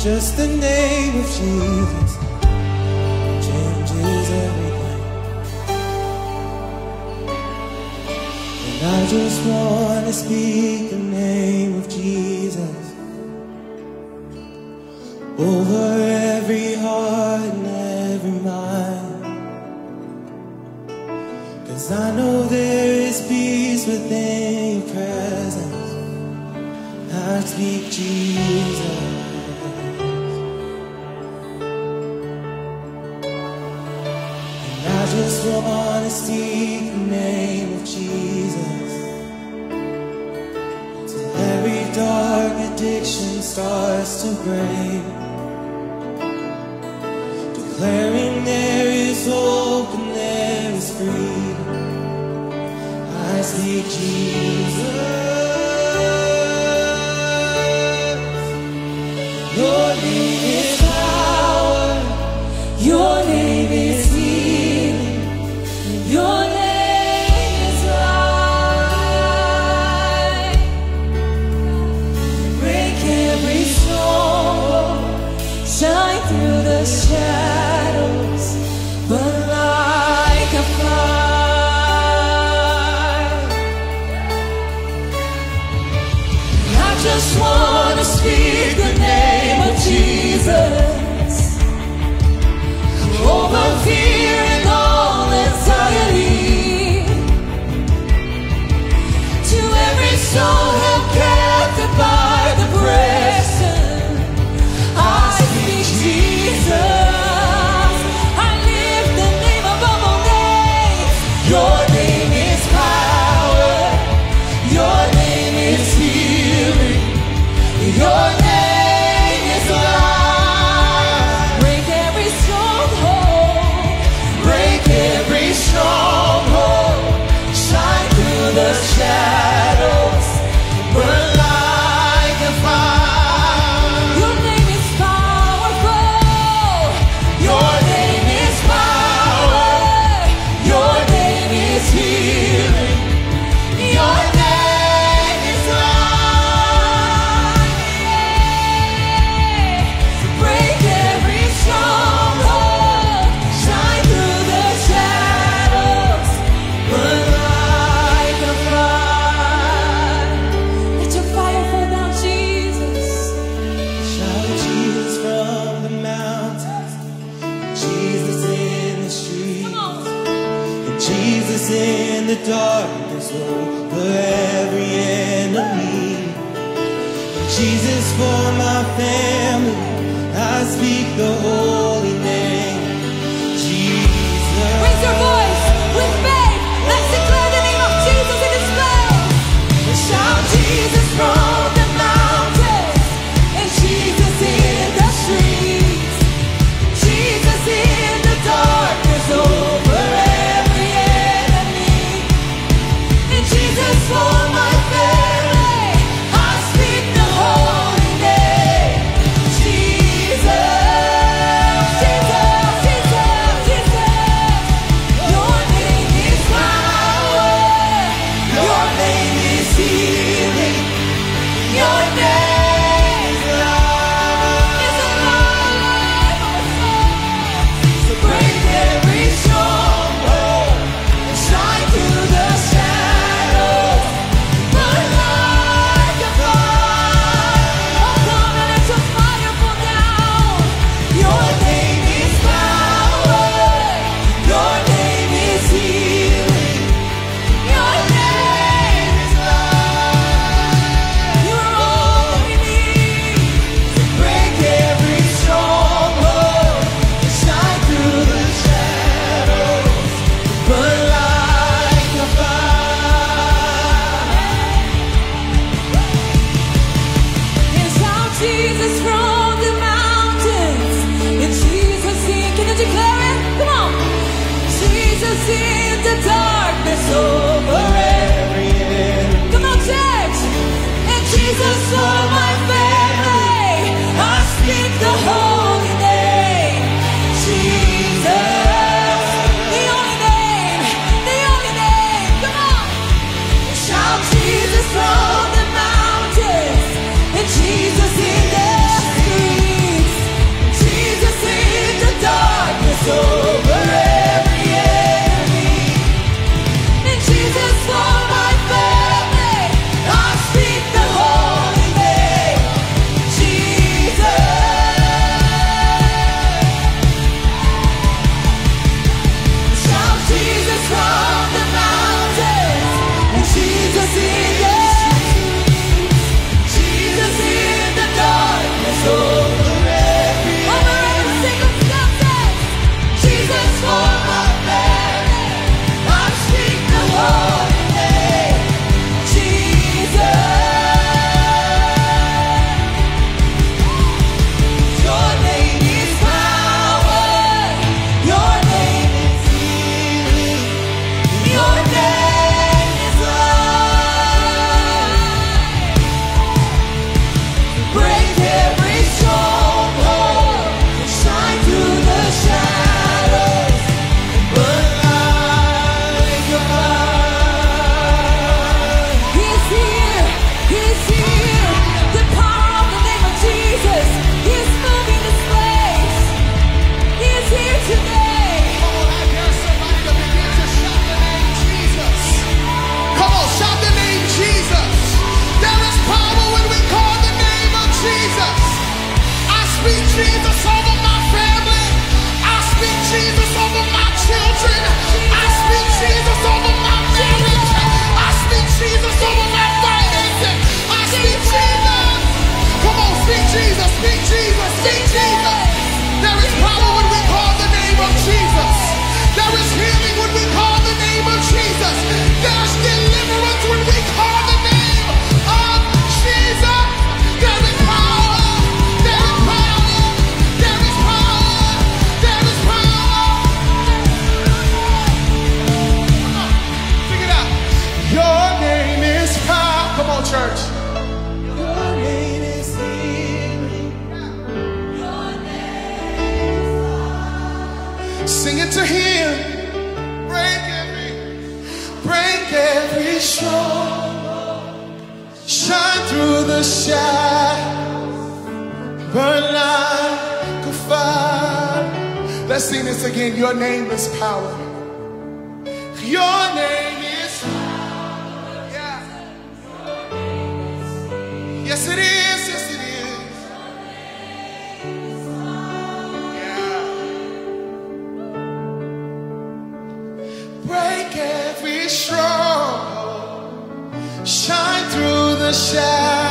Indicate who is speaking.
Speaker 1: Just the name of Jesus changes everything. And I just want to speak the name of Jesus over every heart and every mind. 'Cause I know there is peace within your presence. I speak Jesus. I just want to speak the name of Jesus till every dark addiction starts to break, declaring there is hope and there is freedom. I speak Jesus. Your name is power. Your name is healing. Your name is light. Break every stronghold, shine through the shadows, burn like a fire. I just want to speak the name of Jesus over fear and all anxiety, to every soul held captive by depression. I speak Jesus. I lift the name above all names. Your name is power. Your name is healing. Your name is life. Break every stronghold. Break every stronghold. Shine through the shadows. Burn like a fire. Your name is powerful. Your name is power. Your name is healing. Your name is life. Break every stronghold. Shine through the shadows. Burn like a fire. Let your fire fall down, Jesus. Shout Jesus from the mountains, Jesus in the streets, and Jesus in the darkness over every enemy. Jesus for my family, I speak the holy name, Jesus. Raise your voice with faith. Let's declare the name of Jesus in this place. Shout Jesus from the mountains, and Jesus in the streets, Jesus in the darkness over every enemy, and Jesus for my family, I speak the holy name, Jesus, Jesus.
Speaker 2: Jesus, speak Jesus, speak Jesus. There is power when we call the name of Jesus. There is healing when we call the name of Jesus. There's deliverance when we call the name of Jesus. There is power. There is power. There is power. There is power. Come on, sing it out. Your name is power. Come on, church.
Speaker 1: Your name is healing. Your name is life.
Speaker 2: Sing it to him. Break every stronghold. Shine through the shadows. Burn like a fire. Let's sing this again. Your name is power. Your name is power. Yeah. Yes, it is. Yes, it is. Yeah. Break every stronghold. Shine through the shadows.